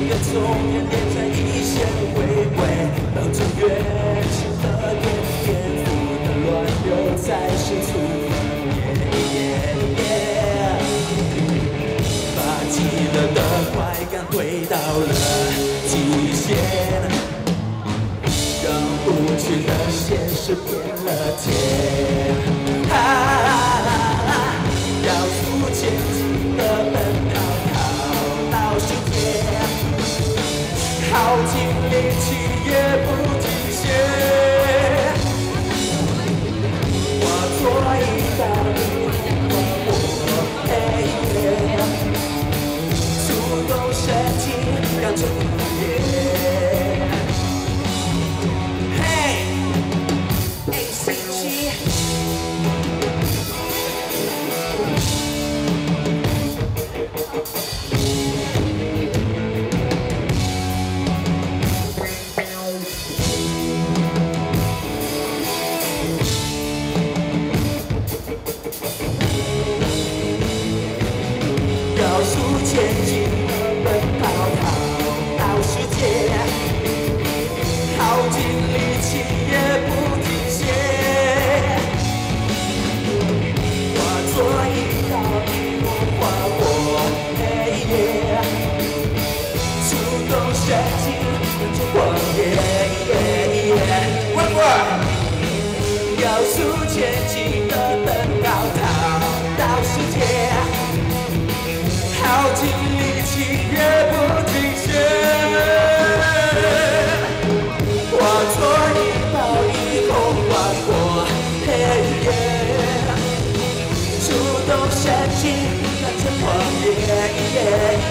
个终点连成一线回归，到中原情和点颠覆的乱流才是出把极乐的快感推到了极限，让无趣的现实变了天。要速前进的奔跑，逃到世界，耗尽力气也不停歇。化作一道霓虹光，触动神经，让这狂野。嘿 ，ACG。高速前进，奔跑逃到世界，耗尽力气也不停歇。化作一道霓虹划过黑夜，触动神经，跟着狂野。滚滚！高速前进的奔跑逃到世界。耗尽力气也不停歇，化作一道霓虹划过黑夜，触动神经，跟着狂野。